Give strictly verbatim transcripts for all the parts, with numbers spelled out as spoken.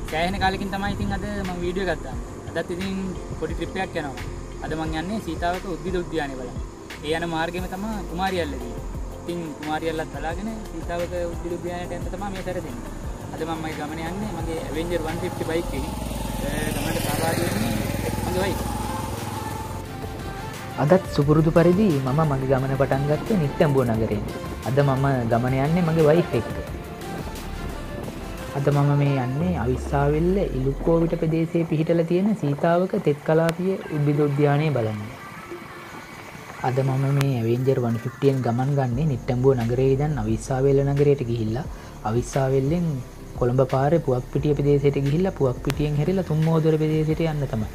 සෑහෙන කාලෙකින් තමයි ඉතින් අද මම වීඩියෝ එකක් දාන්නේ. අදත් ඉතින් පොඩි ට්‍රිප් එකක් යනවා. අද මම යන්නේ සීතාවක උද්භිද උද්‍යානය බලන්න. ඒ යන මාර්ගෙම තමයි කුමාරියල්ල තියෙන්නේ. ඉතින් කුමාරියල්ලත් බලාගෙන සීතාවක උද්භිද උද්‍යානයට යන්න තමයි මේ සැරසෙන්නේ. අද මම මේ ගමන යන්නේ මගේ Avenger one fifty බයික් එකකින්. ගමනට සහභාගී වෙන්නේ මගේ බයික්. අදත් සුපුරුදු පරිදි මම මගේ ගමන පටන් ගත්තේ නිට්ටඹුව නගරයෙන්. අද මම ගමන යන්නේ මගේ වයිෆ් එක්ක. අද මම මේ යන්නේ අවිස්සාවෙල්ල ඉලුක්කෝවිට ප්‍රදේශයේ පිහිටලා තියෙන සීතාවක තෙත් කලාපීය උද්භිද උද්‍යානය බලන්න. අද මම මේ Avenger one fifty න් ගමන් ගන්නේ නිට්ටඹුව නගරයේ ඉඳන් අවිස්සාවෙල්ල නගරයට ගිහිල්ලා අවිස්සාවෙල්ලෙන් කොළඹ පාරේ පුවක්පිටිය ප්‍රදේශයට ගිහිල්ලා පුවක්පිටියෙන් හැරිලා තුම්මෝදර ප්‍රදේශයට යන්න තමයි.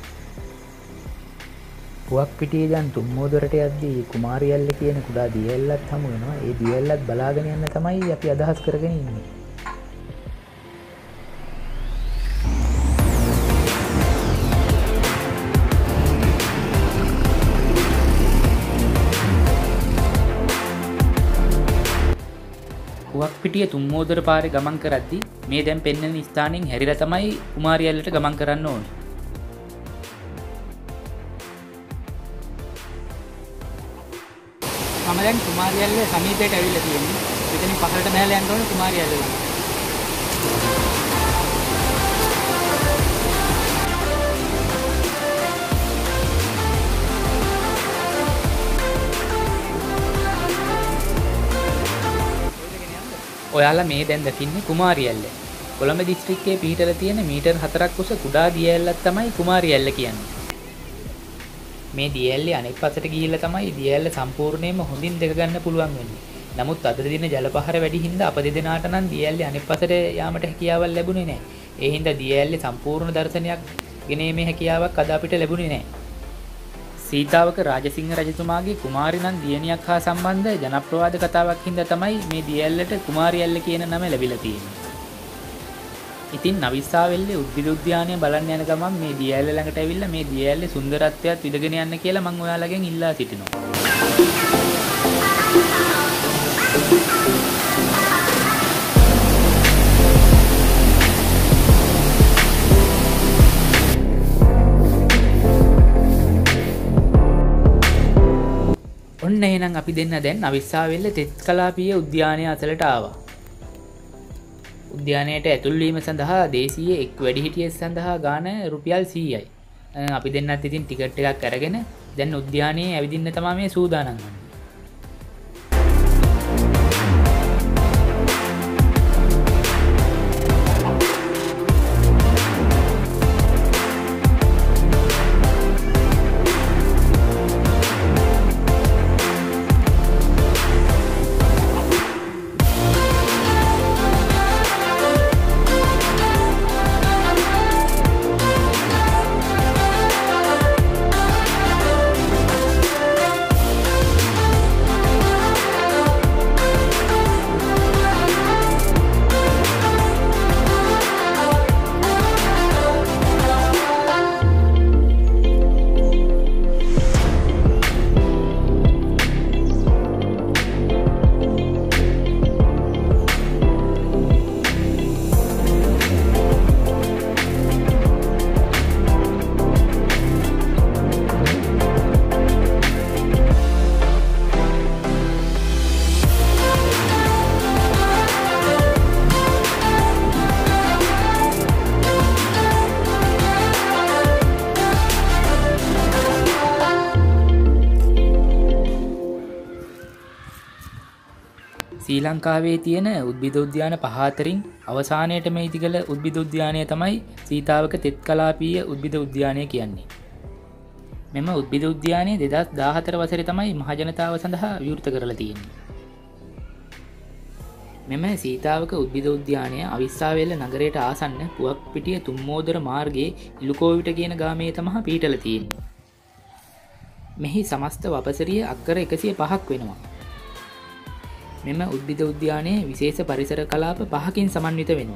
පුවක්පිටියේ දැන් තුම්මෝදරට යද්දී කුමාරියල්ල කියන කුඩා දියැලක් හමු වෙනවා. ඒ දියැලත් බලාගෙන යන්න තමයි අපි අදහස් කරගෙන ඉන්නේ. පුවක්පිටිය තුම්මෝදර පාරේ ගමන් කරද්දී මේ දැන් පෙන්වන ස්ථානෙන් හැරිලා තමයි කුමාරියල්ලට ගමන් කරන්න ඕනේ. මම දැන් කුමාරියල්ල සමීපයට ඇවිල්ලා තියෙන්නේ. මෙතනින් පහළට බහලා යන්න ඕනේ කුමාරියල්ල ළඟ. ඔයාලා මේ දැන් දකින්නේ කුමාරියල්ල. කොළඹ දිස්ත්‍රික්කයේ පිහිටලා තියෙන මීටර් හතරක් උස කුඩා දියැලක් තමයි කුමාරියල්ල කියන්නේ. මේ දියැල්ලේ අනෙක් පැත්තට ගිහිල්ලා තමයි දියැල්ල සම්පූර්ණයෙන්ම හොඳින් දෙක ගන්න පුළුවන් වෙන්නේ. නමුත් අද දින ජලපහර වැඩි හින්දා අප දෙදෙනාට නම් දියැල්ලේ අනෙක් පැත්තට යාමට හැකියාවක් ලැබුණේ නැහැ. ඒ හින්දා දියැල්ලේ සම්පූර්ණ දර්ශනයක් ගෙනීමේ හැකියාවක් අද අපිට ලැබුණේ නැහැ. සීතාවක රාජසිංහ රජතුමාගේ කුමාරි නම් දියණියක් හා සම්බන්ධ ජනප්‍රවාද කතාවක් හින්දා තමයි මේ දියැල්ලට කුමාරියල්ල කියන නම ලැබිලා තියෙන්නේ. ඉතින් නවිස්සාවෙල්ලේ උද්භිද උද්‍යානය බලන්න යන ගමන් මේ දියැල්ල ළඟට ඇවිල්ලා මේ දියැල්ලේ සුන්දරත්වයත් විඳගෙන යන්න කියලා මම ඔයාලගෙන් ඉල්ලා සිටිනවා. ඔන්න එහෙනම් අපි දෙන්න දැන් අවිස්සාවෙල්ල තෙත් කලාපීය උද්‍යානය අසලට ආවා. උද්‍යානයට ඇතුල් වීම සඳහා දේශීය එක් වැඩිහිටියෙක් සඳහා ගාන රුපියල් සීයයි. අපි දෙන්නත් ඉතින් ටිකට් එකක් අරගෙන දැන් උද්‍යානයේ ඇවිදින්න තමයි මේ සූදානම් වෙන්නේ. ශ්‍රී ලංකාවේ තියෙන උද්භිද උද්‍යාන පහ අතරින් අවසානයේටම ඉදිකළ උද්භිද උද්‍යානය තමයි සීතාවක තෙත් කලාපීය උද්භිද උද්‍යානය කියන්නේ. මෙම උද්භිද උද්‍යානය දෙදහස් දාහතර වසරේ තමයි මහජනතාව සඳහා විවෘත කරලා තියෙන්නේ. මෙම සීතාවක උද්භිද උද්‍යානය අවිස්සාවෙල්ල නගරයට ආසන්න පුවක්පිටිය තුම්මෝදර මාර්ගයේ ඉලුකෝවිට කියන ගාමයේ තමයි පිහිටලා තියෙන්නේ. මෙහි සමස්ත වපසරිය අක්කර එකසිය පහක් වෙනවා. මෙම උද්භිද උද්‍යානයේ විශේෂ පරිසර කලාප පහකින් සමන්විත වෙනවා.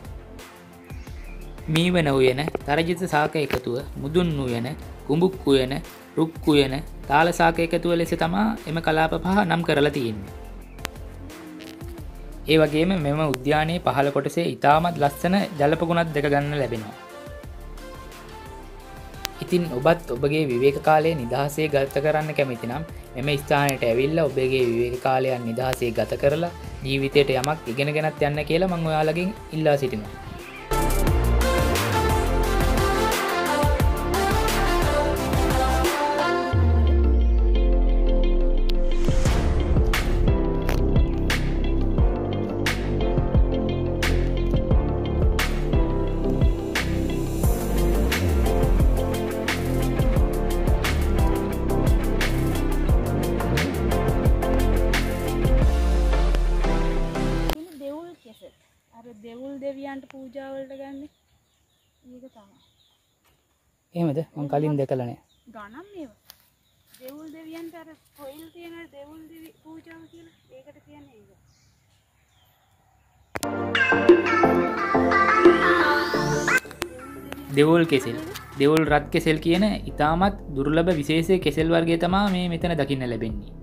මීවන උයන, තරජිත ශාක එකතුව, මුදුන් උයන, කුඹුක් උයන, රුක් උයන, තාල ශාක එකතුව ලෙස තමයි එම කලාප පහ නම් කරලා තියෙන්නේ. ඒ වගේම මෙම උද්‍යානයේ පහළ කොටසේ ඉතාමත් ලස්සන ජලපගුණක් දැක ගන්න ලැබෙනවා. ඉතින් ඔබත් ඔබගේ විවේක කාලය නිදහසේ ගත කරන්න කැමති නම් මෙම ස්ථානයට ඇවිල්ලා ඔබගේ විවේක කාලයන් නිදහසේ ගත කරලා ජීවිතයට යමක් ඉගෙනගෙනත් යන්න කියලා මම ඔයාලගෙන් ඉල්ලා සිටිනවා. දෙවුල් දෙවියන්ට පූජා වලට ගන්න. මේක තමයි. එහෙමද? මම කලින් දැකලා නැහැ. ගණන් මේවා. දෙවුල් දෙවියන්ට අර කොයිල් තියෙන දෙවුල් දෙවි පූජාව කියලා. ඒකට කියන්නේ ඒක. දෙවුල් කෙසෙල්. දෙවුල් රත් කෙසෙල් කියන ඉතාමත් දුර්ලභ විශේෂ කෙසෙල් වර්ගය තමයි මේ මෙතන දකින්න ලැබෙන්නේ.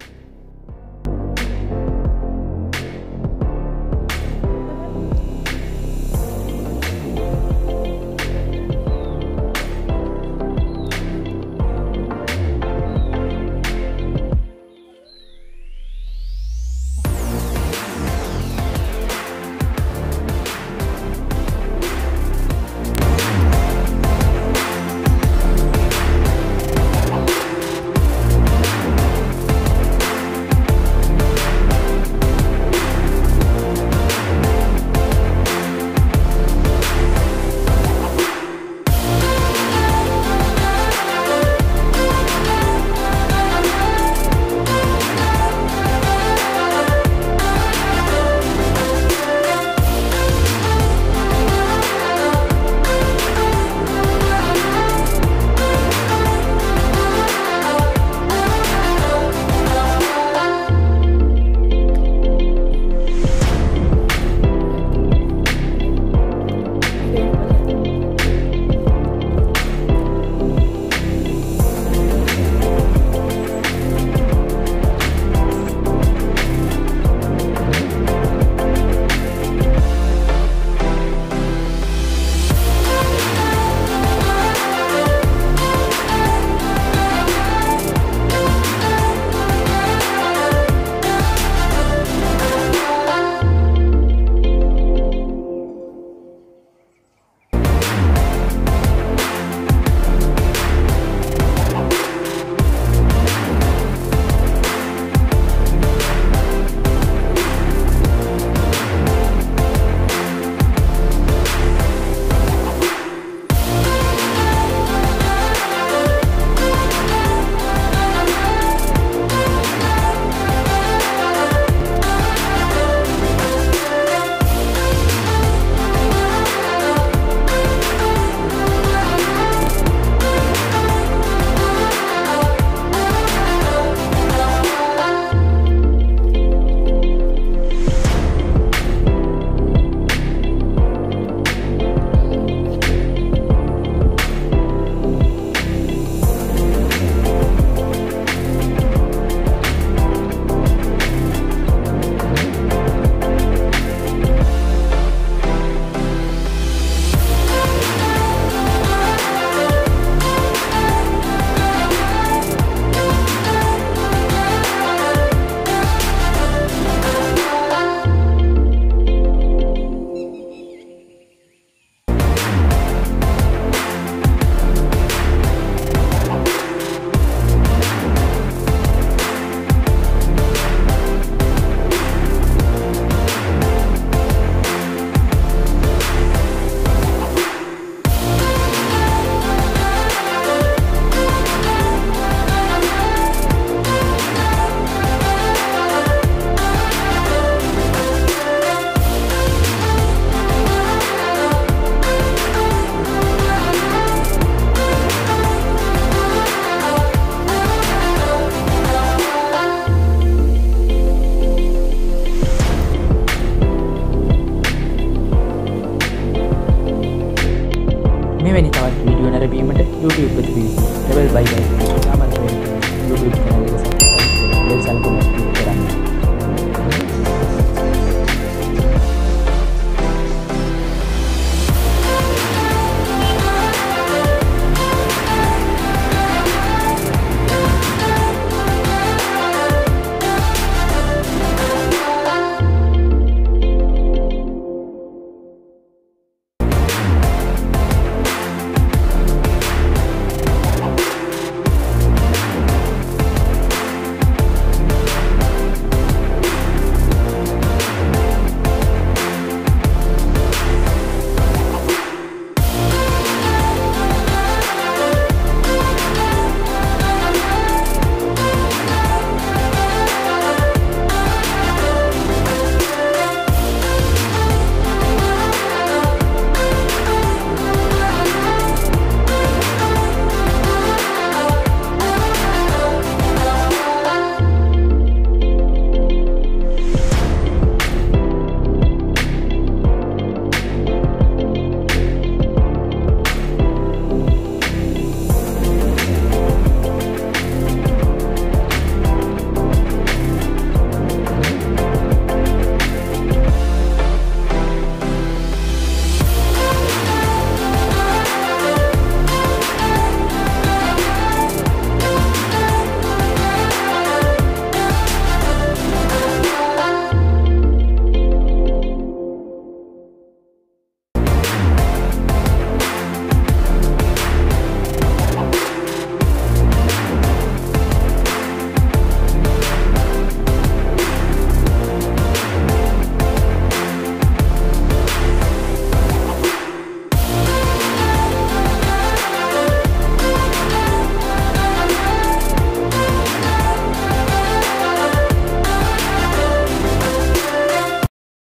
මෙවැනි තවත් වීඩියෝ නැරඹීමට YouTube වෙත පිවිසී. ලෙවල් බයි බයි. සාමාන්‍යයෙන් YouTube channel එක සබ්ස්ක්‍රයිබ් කරලා බෙල් සල්කම ක්ලික් කරන්න.